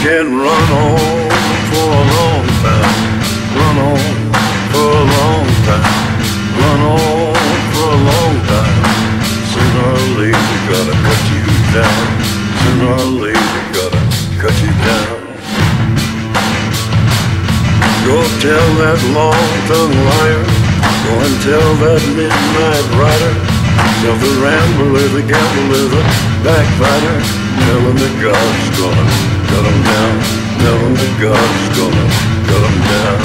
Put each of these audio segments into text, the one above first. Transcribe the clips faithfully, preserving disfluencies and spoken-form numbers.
can run on for a long time, run on for a long time, run on for a long time. Sooner or later, gotta cut you down. Sooner or later, gotta cut you down. Go tell that long-tongued liar, go and tell that midnight rider, tell the rambler, the gambler, the backbiter, tell him that God's gonna cut him down. Tell him that God's gonna cut him down.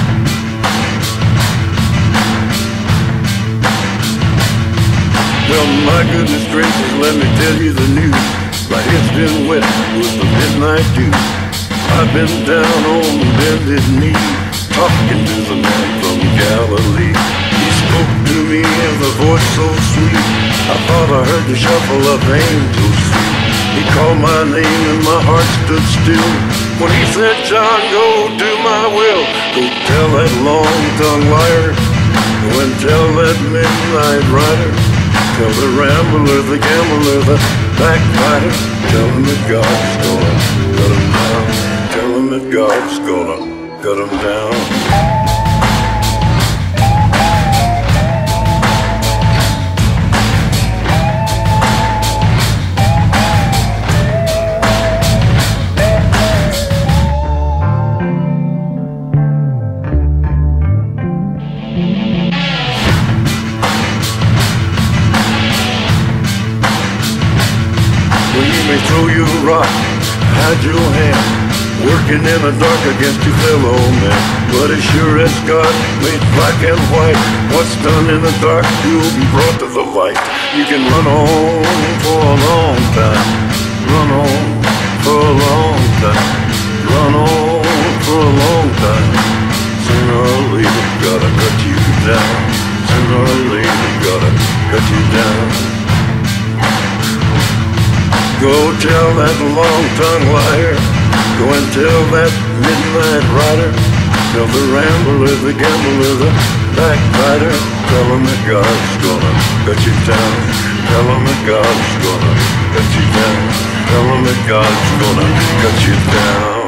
Well, my goodness gracious, let me tell you the news. My head's been wet with the midnight dew. I've been down on bended knee, talking to the man from Galilee. He spoke to me in a voice so sweet, I thought I heard the shuffle of angels' feet. He called my name and my heart stood still when he said, John, go do my will. Go tell that long-tongued liar, go and tell that midnight rider, tell the rambler, the gambler, the backbiter, tell him that God's gonna cut him down. Tell him that God's gonna cut him down. Well, you may throw you a rock, hide your hand, working in the dark against your fellow man. But as sure as God made black and white, what's done in the dark will be brought to the light. You can run on for a long time, run on for a long time, run on for a long time. Sooner or later, gotta cut you down. Sooner or later, gotta cut you down. Go tell that long-tongued liar, go and tell that midnight rider, tell the rambler, the gambler, the backbiter, tell him that God's gonna cut you down. Tell him that God's gonna cut you down. Tell him that God's gonna cut you down.